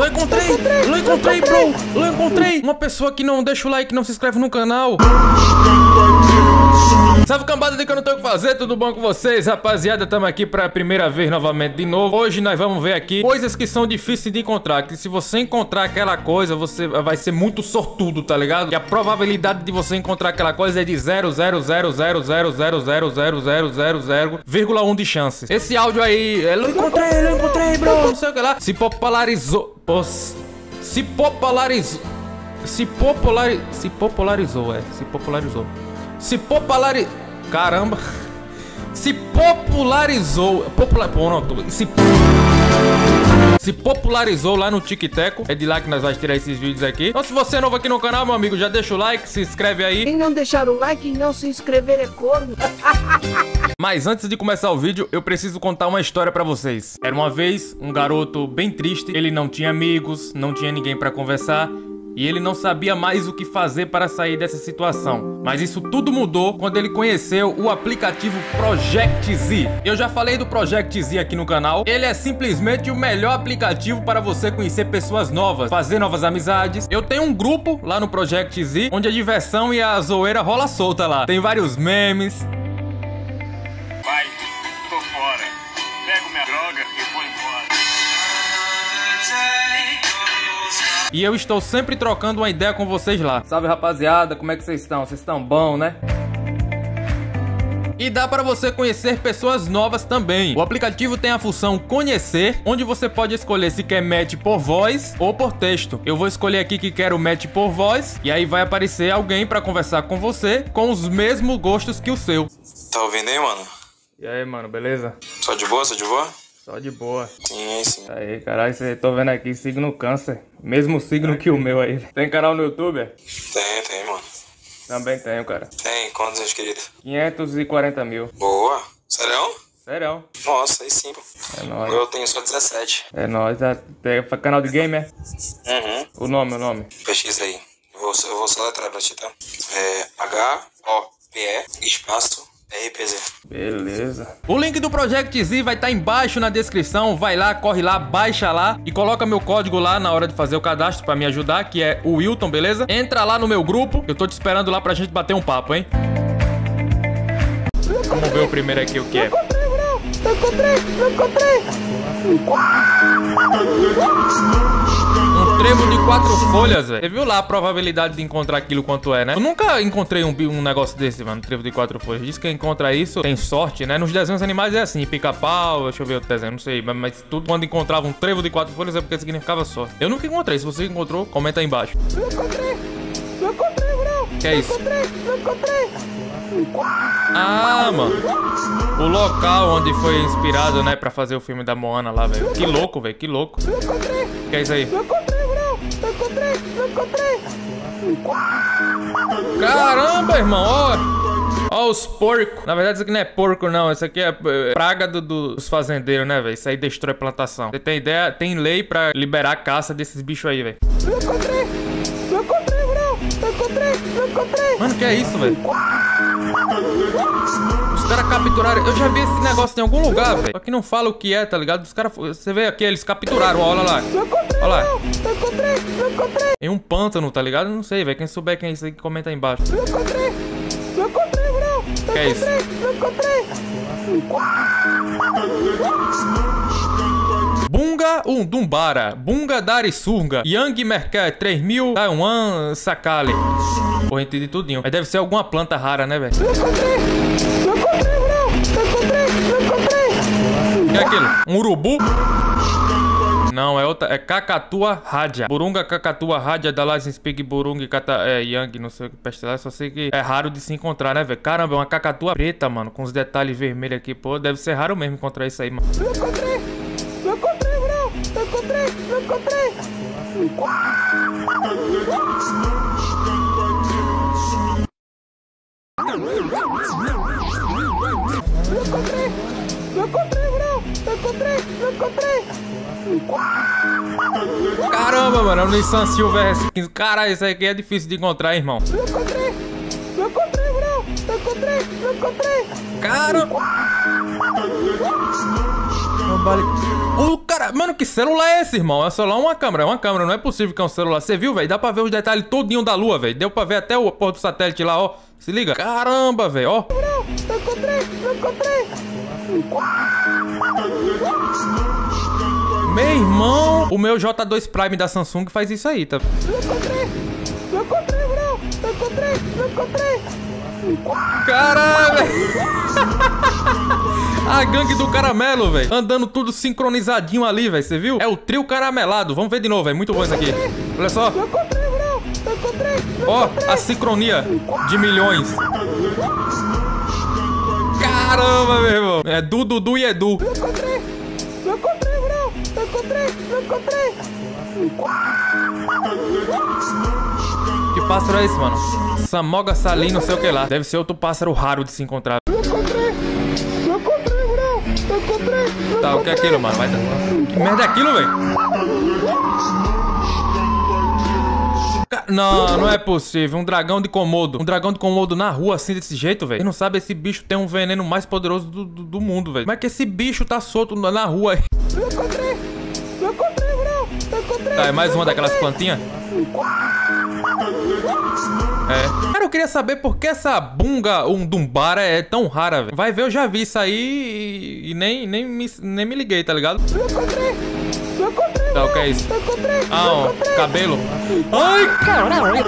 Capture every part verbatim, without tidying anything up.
Eu encontrei, eu encontrei, bro. Eu encontrei uma pessoa que não deixa o like, não se inscreve no canal. Salve cambada de que eu não tenho o que fazer, tudo bom com vocês? Rapaziada, estamos aqui pra primeira vez novamente de novo. Hoje nós vamos ver aqui coisas que são difíceis de encontrar. Que se você encontrar aquela coisa, você vai ser muito sortudo, tá ligado? Que a probabilidade de você encontrar aquela coisa é de zero vírgula zero zero zero zero zero zero zero zero zero vírgula um de chances. Esse áudio aí, eu encontrei, eu encontrei, bro, não sei o que lá. Se popularizou, se popularizou, se popularizou, se popularizou, é, se popularizou. Se popularizou. Caramba. Se popularizou. Popular... Pronto. Se... Se popularizou lá no TikTok. É de lá que nós vamos tirar esses vídeos aqui. Então se você é novo aqui no canal, meu amigo, já deixa o like, se inscreve aí. Quem não deixar o like e não se inscrever é corno. Mas antes de começar o vídeo, eu preciso contar uma história pra vocês. Era uma vez um garoto bem triste. Ele não tinha amigos, não tinha ninguém pra conversar. E ele não sabia mais o que fazer para sair dessa situação. Mas isso tudo mudou quando ele conheceu o aplicativo Project Z. Eu já falei do Project Z aqui no canal. Ele é simplesmente o melhor aplicativo para você conhecer pessoas novas, fazer novas amizades. Eu tenho um grupo lá no Project Z, onde a diversão e a zoeira rola solta lá. Tem vários memes. Vai, tô fora. Pego minha droga e vou embora. E eu estou sempre trocando uma ideia com vocês lá. Salve, rapaziada, como é que vocês estão? Vocês estão bom, né? E dá para você conhecer pessoas novas também. O aplicativo tem a função conhecer, onde você pode escolher se quer match por voz ou por texto. Eu vou escolher aqui que quero match por voz, e aí vai aparecer alguém para conversar com você com os mesmos gostos que o seu. Tá ouvindo aí, mano? E aí, mano, beleza? Só de boa, só de boa? Só de boa. Sim, sim. Aí, caralho, você tô vendo aqui signo câncer. Mesmo signo que o meu aí. Tem canal no YouTube? Tem, tem, mano. Também tenho, cara. Tem, quantos anos, querido? quinhentos e quarenta mil. Boa. Sério? Sério? Nossa, aí sim, pô. É nóis. Eu tenho só dezessete. É nóis. Tem canal de game, é? Uhum. O nome, o nome. Pesquisa aí. Eu vou, eu vou soletrar pra ti, tá? É H O P E espaço R P Z. Beleza. O link do Project Z vai estar embaixo na descrição. Vai lá, corre lá, baixa lá e coloca meu código lá na hora de fazer o cadastro pra me ajudar, que é o Wilton, beleza? Entra lá no meu grupo. Eu tô te esperando lá pra gente bater um papo, hein? Vamos ver o primeiro aqui, o que é. Eu encontrei, eu encontrei. Um trevo de quatro folhas, velho. Você viu lá a probabilidade de encontrar aquilo quanto é, né? Eu nunca encontrei um, um negócio desse, mano. Um trevo de quatro folhas. Diz que quem encontra isso tem sorte, né? Nos desenhos animais é assim, pica-pau, deixa eu ver outro desenho, não sei. Mas, mas tudo quando encontrava um trevo de quatro folhas é porque significava sorte. Eu nunca encontrei. Se você encontrou, comenta aí embaixo. Eu encontrei, eu encontrei, bro. Que é isso? Eu encontrei, eu encontrei. Ah, mano. O local onde foi inspirado, né, pra fazer o filme da Moana lá, velho. Que louco, velho, que louco. Eu encontrei, Que é isso aí? eu encontrei, bro. Eu encontrei, eu encontrei. Caramba, irmão, ó. Ó os porcos. Na verdade, isso aqui não é porco, não. Isso aqui é praga do, do, dos fazendeiros, né, velho? Isso aí destrói plantação. Você tem ideia? Tem lei pra liberar a caça desses bichos aí, velho. Eu encontrei, eu encontrei, bro. Eu encontrei, eu encontrei. Mano, que é isso, velho? Os caras capturaram. Eu já vi esse negócio em algum lugar, velho. Só que não fala o que é, tá ligado? Os caras. Você vê aqui, eles capturaram, ó, olha lá. Olha lá. Eu encontrei, eu encontrei. Em um pântano, tá ligado? Não sei, velho. Quem souber quem é isso aí, comenta aí embaixo. Eu encontrei, eu encontrei, bro. Eu Que é isso? encontrei, eu encontrei. Bunga Undumbara, Bunga Dari Surga, Yang Mercat, três mil, Taiwan Sakale. Porra, entendi tudinho. Mas deve ser alguma planta rara, né, velho? Eu encontrei, eu encontrei, bro. Eu encontrei, eu encontrei. O que é aquilo? Um urubu? Não, é outra. É Cacatua Radia. Burunga Cacatua Radia, Dallas Speak Burung Cata, é, Yang, não sei o que pestelar. Só sei que é raro de se encontrar, né, velho? Caramba, é uma cacatua preta, mano. Com os detalhes vermelhos aqui, pô. Deve ser raro mesmo encontrar isso aí, mano. Eu encontrei, eu encontrei, bro. Eu encontrei, eu encontrei. Eu encontrei, eu encontrei, bro. Eu encontrei, eu encontrei. Caramba, mano, é um Nissan Silver S quinze. Cara, isso aqui é difícil de encontrar, hein, irmão. Eu encontrei, eu encontrei, bro. Eu encontrei, eu encontrei. Cara. O cara... Mano, que celular é esse, irmão? É celular ou uma câmera? É uma câmera, não é possível que é um celular. Você viu, velho? Dá pra ver os detalhes todinho da lua, velho. Deu pra ver até o porra do satélite lá, ó. Se liga. Caramba, velho, ó. Eu encontrei, eu encontrei. Meu irmão, o meu J dois Prime da Samsung faz isso aí, tá? Eu encontrei, eu encontrei, bro. Eu encontrei, eu encontrei. Caralho! A gangue do caramelo, velho. Andando tudo sincronizadinho ali, velho. Você viu? É o trio caramelado. Vamos ver de novo, velho. Muito bom isso aqui. Olha só. Eu encontrei, bro. Eu encontrei. Ó, a sincronia de milhões. Caramba, meu irmão. É Du, Dudu e Edu. Eu encontrei, eu encontrei, bro. Eu encontrei, eu encontrei. Que pássaro é esse, mano? Samoga Salim, não sei o que lá. Deve ser outro pássaro raro de se encontrar. Eu encontrei, eu encontrei, bro. Eu encontrei. Eu Tá, o que é aquilo, mano? Vai dar... Que merda é aquilo, velho? Ca- Não, não é possível. Um dragão de Komodo. Um dragão de Komodo na rua assim, desse jeito, velho. Quem não sabe, esse bicho tem um veneno mais poderoso do, do, do mundo, velho. Como é que esse bicho tá solto na na rua aí? Eu encontrei, eu encontrei, bro. Eu encontrei. Tá, é mais uma daquelas plantinhas? É. Cara, eu queria saber por que essa bunga um dumbara é tão rara, velho. Vai ver, eu já vi isso aí e, e nem, nem, me, nem me liguei, tá ligado? Eu encontrei, eu encontrei. Tá, o que é isso? Eu encontrei. Ah, ó, cabelo. Ai, caralho.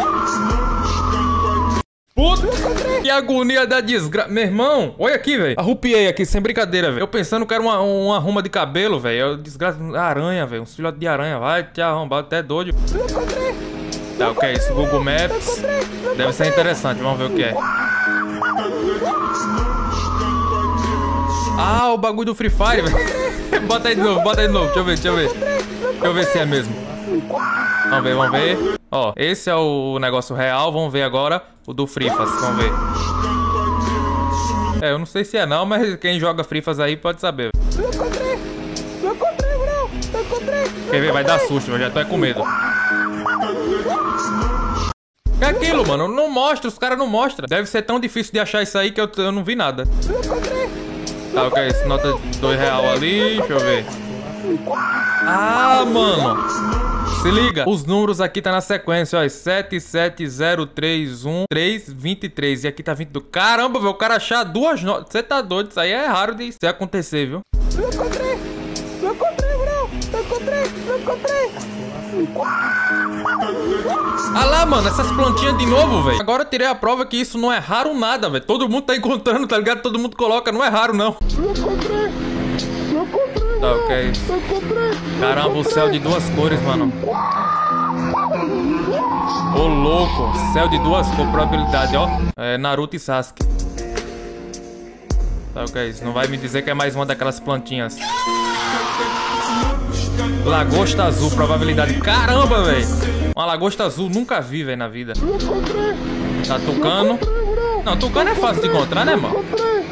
Puta, que agonia da desgraça. Meu irmão, olha aqui, velho. Arrupiei aqui, sem brincadeira, velho. Eu pensando que era uma, uma arruma de cabelo, velho. Desgraça, aranha, velho. Um filhote de aranha. Vai te arrombar, até doido. Eu encontrei. Tá, o que é isso? Google Maps. Deve ser interessante, vamos ver o que é. Ah, o bagulho do Free Fire, velho. Bota aí de novo, bota aí de novo. Deixa eu ver, deixa eu ver. Deixa eu ver se é mesmo. Vamos ver, vamos ver. Ó, esse é o negócio real. Vamos ver agora o do Frifas. Vamos ver. É, eu não sei se é não, mas quem joga Frifas aí pode saber. Eu encontrei, eu encontrei, bro. Eu encontrei. Quer ver? Vai dar susto, eu já tô é com medo. Que é aquilo, mano? Não mostra, os caras não mostram. Deve ser tão difícil de achar isso aí que eu, eu não vi nada. Eu encontrei. Tá, o que é isso? Nota de dois real ali, deixa eu ver. Ah, mano. Se liga, os números aqui tá na sequência, ó. sete sete zero três um três vinte e três. E aqui tá vinte e dois. Caramba, velho, o cara achar duas notas. Você tá doido, isso aí é raro de se acontecer, viu? Eu encontrei, eu encontrei, bro. Eu encontrei, eu encontrei. Ah lá, mano, essas plantinhas de novo, velho. Agora eu tirei a prova que isso não é raro nada, velho. Todo mundo tá encontrando, tá ligado? Todo mundo coloca, não é raro, não. Eu encontrei, eu encontrei. Tá, o que é isso? Eu encontrei. Caramba, o céu de duas cores, mano. Ô, louco. Céu de duas cores, probabilidade, ó. É Naruto e Sasuke. Tá, o que é isso? Não vai me dizer que é mais uma daquelas plantinhas. Lagosta azul, probabilidade. Caramba, velho. Uma lagosta azul, nunca vi, velho, na vida. Eu encontrei. Tá tucano. Não, tucano é fácil de encontrar, né, mano?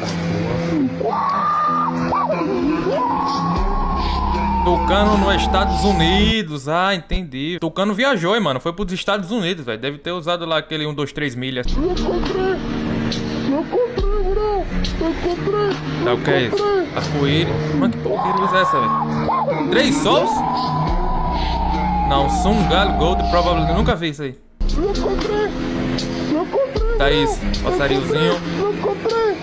Tucano nos Estados Unidos. Ah, entendi. Tucano viajou, hein, mano. Foi pros Estados Unidos, velho. Deve ter usado lá aquele um, dois, três milhas. Eu encontrei. Eu encontrei, bro. Eu encontrei. Tá, o que é isso? Arco-íris. Mano, que porra que luz é essa, velho? Três sols? Não, Sungal Gold Probability. Nunca vi isso aí. Eu encontrei. Eu encontrei. Tá isso. Passariozinho. Eu encontrei.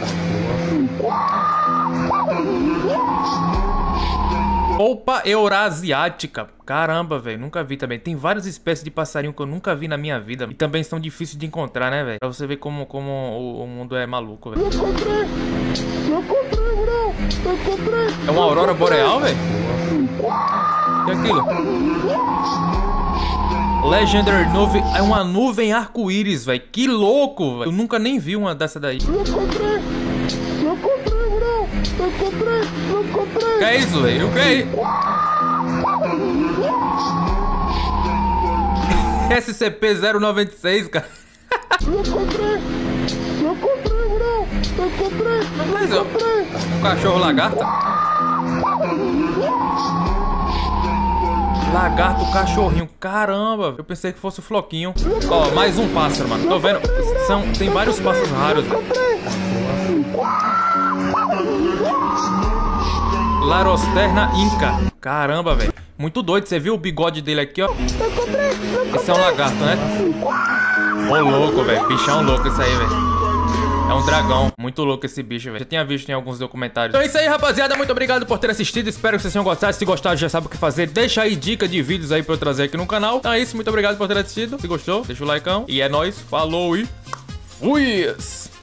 Polpa eurasiática. Caramba, velho. Nunca vi também. Tem várias espécies de passarinho que eu nunca vi na minha vida. E também são difíceis de encontrar, né, velho? Pra você ver como, como o, o mundo é maluco, velho. Eu encontrei. Eu encontrei, bro. Eu encontrei. É uma aurora boreal, velho? O que é aquilo? Legendary Nuvem. É uma nuvem arco-íris, velho. Que louco, velho. Eu nunca nem vi uma dessa daí. Eu encontrei. Eu encontrei, bro. Eu encontrei. Eu encontrei. Que é isso, velho? O que é isso? S C P zero nove seis, cara. Eu encontrei. Eu encontrei, bro. Eu encontrei. Mas eu... Um cachorro lagarta? Lagarto, cachorrinho. Caramba, eu pensei que fosse o floquinho. Ó, mais um pássaro, mano. Tô vendo. São... Tem vários pássaros raros, velho. Larosterna inca. Caramba, velho. Muito doido. Você viu o bigode dele aqui, ó? Esse é um lagarto, né? Ô, louco, velho. Bichão louco esse aí, velho. É um dragão. Muito louco esse bicho, velho. Já tinha visto em alguns documentários. Então é isso aí, rapaziada. Muito obrigado por ter assistido. Espero que vocês tenham gostado. Se gostaram, já sabe o que fazer. Deixa aí dica de vídeos aí pra eu trazer aqui no canal. Então é isso. Muito obrigado por ter assistido. Se gostou, deixa o likeão. E é nóis. Falou e fui!